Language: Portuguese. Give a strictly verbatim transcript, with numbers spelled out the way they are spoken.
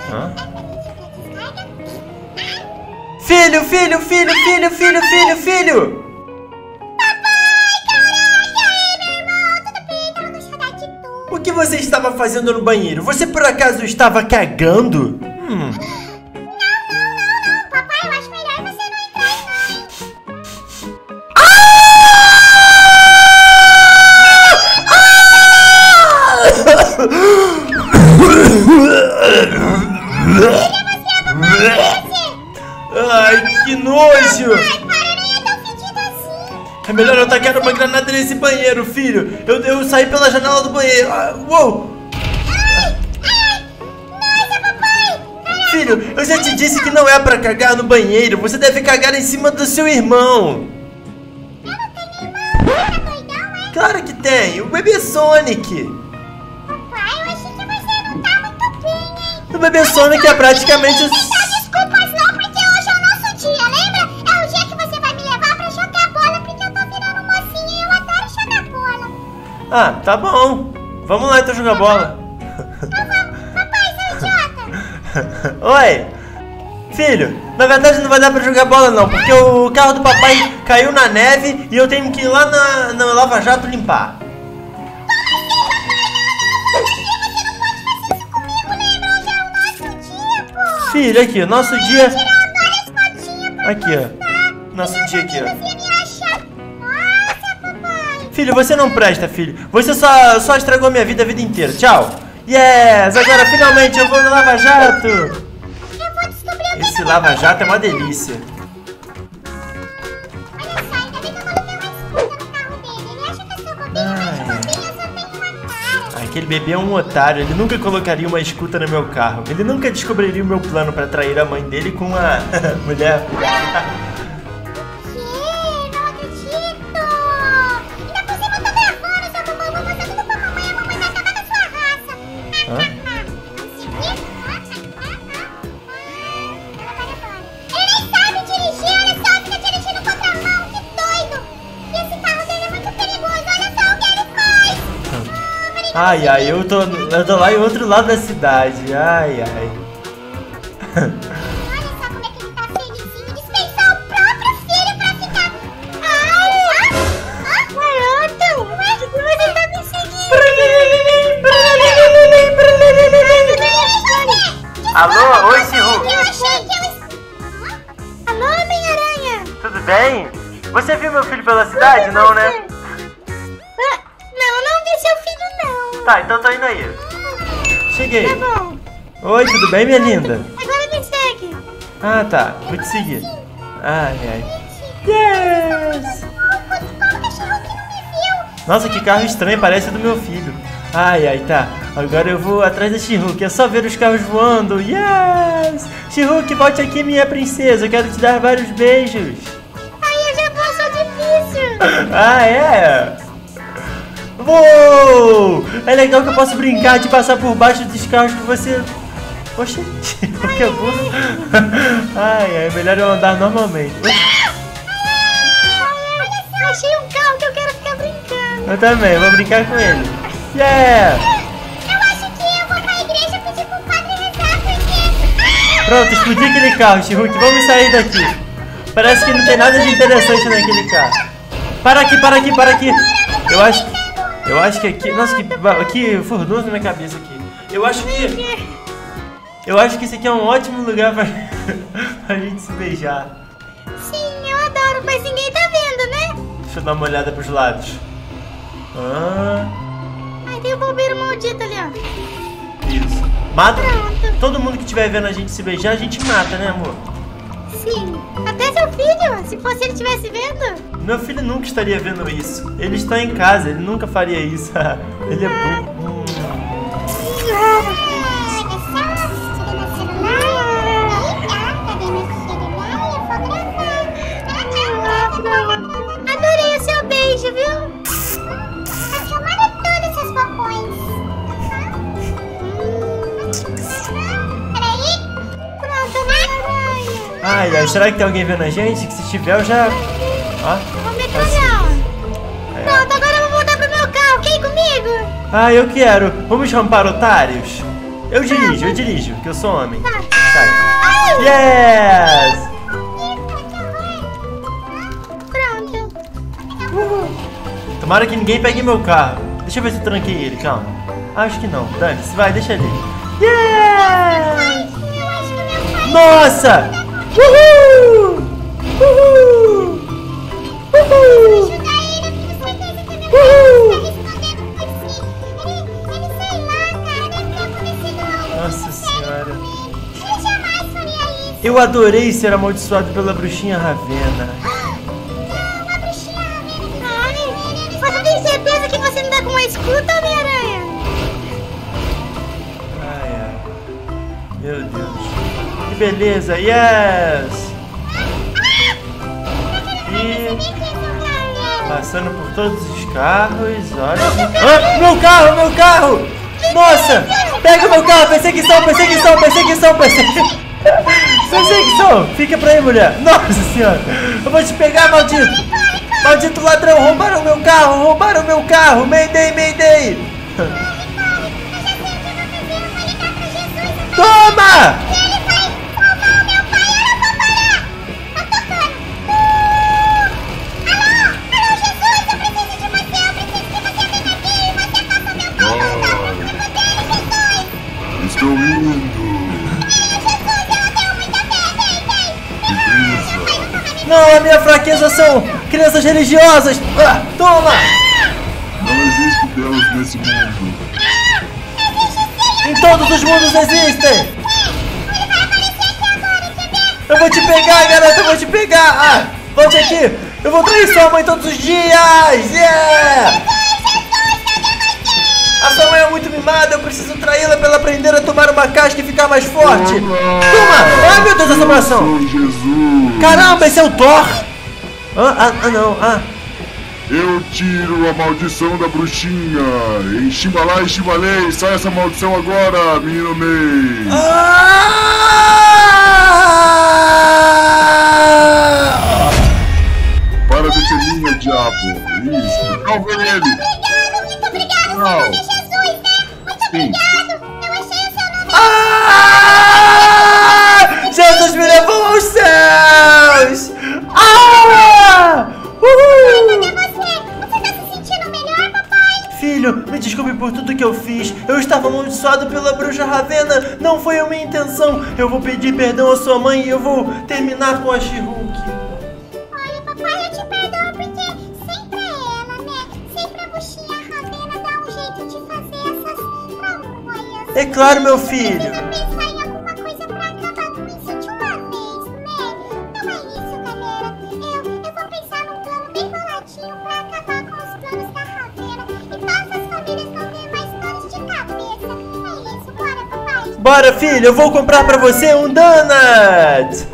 Hã? Filho, filho, filho, filho, filho, filho, filho! O que você estava fazendo no banheiro? Você por acaso estava cagando? Hum. Ai, que nojo! É melhor eu tacar uma granada nesse banheiro, filho. Eu, eu saí pela janela do banheiro. Ah, uou! Filho, eu já te disse que não é pra cagar no banheiro. Você deve cagar em cima do seu irmão. Eu não tenho irmão, tá doidão, é? Claro que tem, o bebê Sonic. Papai, eu achei que você não tá muito bem, hein? O bebê Sonic é praticamente... Não tem desculpas não, porque hoje é o nosso dia, lembra? É o dia que você vai me levar pra jogar bola, porque eu tô virando mocinha e eu adoro jogar bola. Ah, tá bom. Vamos lá então jogar bola. Então vamos, papai, seu idiota. Oi. Filho, na verdade não vai dar pra jogar bola não, porque o carro do papai caiu na neve e eu tenho que ir lá na, na Lava Jato limpar. Filho, aqui, o nosso dia... Aqui, ó. Nosso dia aqui, ó. Filho, você não presta, filho. Você só, só estragou a minha vida a vida inteira. Tchau. Yes, agora finalmente eu vou no Lava Jato. Esse Lava Jato é uma delícia. Olha só, ainda bem que eu coloquei uma escuta no carro dele. Ele acha que eu sou bobinha, mas de bobinha eu só tenho uma cara. Aquele bebê é um otário, ele nunca colocaria uma escuta no meu carro. Ele nunca descobriria o meu plano pra trair a mãe dele com a mulher. Que? Não acredito! Ainda por cima eu tô gravando, seu mamãe. Vou mostrar tudo pra mamãe. A mamãe vai acabar com a sua raça. Hã? Ele nem sabe dirigir, olha só, fica dirigindo contramão, que doido! E esse carro dele é muito perigoso, olha só o que ele faz! Ai, ai, eu tô, eu tô lá em outro lado da cidade. Ai, ai. Olha só como é que ele tá felizinho, dispensar o próprio filho pra ficar... Ai! Ah, garoto! Ué, você tá me seguindo? Alô, oi, Shihu. Eu achei que eu... Alô, Homem-Aranha? Tudo bem? Você viu meu filho pela cidade, não, né? Ah, não, não vi seu filho, não. Tá, então tô indo aí. Cheguei. Tá bom. Oi, tudo bem, minha linda? Agora me segue. Ah, tá. Vou te seguir. Ai, ai. Yes! Como cachorro que não me viu? Nossa, que carro estranho, parece do meu filho. Ai, ai, tá. Agora eu vou atrás da She-Hulk, é só ver os carros voando. Yes! She-Hulk, volte aqui, minha princesa. Eu quero te dar vários beijos. Ai, eu já vou, sou difícil. Ah, é? Uou! É legal que eu posso brincar de passar por baixo dos carros que você... Oxi, que burro. Ai, é melhor eu andar normalmente. Ai, achei um carro que eu quero ficar brincando. Eu também, vou brincar com ele. Yeah! Eu acho que eu vou pra igreja pedir pro padre rezar, porque... Pronto, explodi aquele carro, She-Hulk. Vamos sair daqui. Parece que não tem nada de interessante naquele carro. Para aqui, para aqui, para aqui. Eu acho, eu acho que aqui... Nossa, que, que furdunço na minha cabeça aqui. Eu acho que... Eu acho que esse aqui é um ótimo lugar pra, pra gente se beijar. Sim, eu adoro, mas ninguém tá vendo, né? Deixa eu dar uma olhada pros lados. Ah, Ai, tem o bombeiro maldito ali, ó. isso. Mata. Pronto. Todo mundo que estiver vendo a gente se beijar, a gente mata, né, amor? Sim, até seu filho, se fosse ele estivesse vendo. Meu filho nunca estaria vendo isso. Ele está em casa, ele nunca faria isso. Ele é burro. Hum. Adorei o seu beijo, viu? Tá chamando todos seus bobões. Peraí. Pronto, Homem-Aranha. Ai, ai, será que tem alguém vendo a gente? Que se tiver, eu já... Ó, Vou metralhar. é. Pronto, agora eu vou voltar pro meu carro. Quer ir comigo? Ah, eu quero. Vamos rampar otários? Eu dirijo, eu dirijo, que eu sou homem. Tá. Sai. Ai! Yes! Pronto. Uhul. Tomara que ninguém pegue meu carro. Deixa eu ver se eu tranquei ele, calma. Acho que não, dane-se, vai, deixa ele. Yes! Eu acho que meu pai... Nossa! Uhul! Uhul! Uhul! Ajudar ele, eu tenho certeza que meu Uhul! pai está escondendo por si. Ele, ele sei lá, cara, deve ter acontecido algo Nossa muito sério senhora. com ele. Ele jamais faria isso. Eu adorei ser amaldiçoado pela bruxinha Ravena. Não, a bruxinha Ravena. Ai, você tem certeza que você não tá com uma escuta, Homem-Aranha? Ai, ai. Meu Deus. Que beleza, yes! E passando por todos os carros, olha. Ah, meu carro, meu carro! Nossa! Pega o meu carro, perseguição, perseguição, perseguição, perseguição! Perseguição! Fica pra aí, mulher! Nossa senhora! Eu vou te pegar, maldito! Maldito ladrão! Roubaram o meu carro! Roubaram o meu carro! Mayday, mayday! Toma! Estou indo. Não, a minha fraqueza são crianças religiosas! Ah, toma! Não existe Deus nesse mundo. Em todos os mundos existem! Eu vou te pegar, garota! Eu vou te pegar! Ah, volte aqui! Eu vou trair sua mãe todos os dias! Yeah! A sua mãe é muito mimada, eu preciso traí-la pra ela aprender a tomar uma casca e ficar mais forte! Toma! Ai, meu Deus, assombração! Eu sou Jesus. Caramba, esse é o Thor! Ah, ah, ah não, ah. Eu tiro a maldição da bruxinha. Em Chimbalá e Chimbalei, sai essa maldição agora, menino Ney. Ah! Para de ser minha, diabo. Isso, salve ele. Obrigado, muito obrigado, Não. Senhor de Jesus, né? Muito Sim. obrigado. Eu achei o seu nome. Ah! Jesus me levou aos céus! Ah! Uhul! Cadê você? Você tá se sentindo melhor, papai? Filho, me desculpe por tudo que eu fiz. Eu estava amaldiçoado pela bruxa Ravena. Não foi a minha intenção. Eu vou pedir perdão à sua mãe e eu vou terminar com a She-Hulk. Olha, papai, eu te perdoo porque sempre é ela, né? Sempre a bruxinha Ravena dá um jeito de fazer essas tramóias. É claro, meu filho. Precisa pensar em alguma coisa pra acabar com isso de uma vez, né? Não é isso, galera. Eu, eu vou pensar num plano bem boladinho pra acabar com os planos da Ravena e todas as famílias não ter mais dores de cabeça. É isso, bora, papai. Bora, filho, eu vou comprar pra você um donut.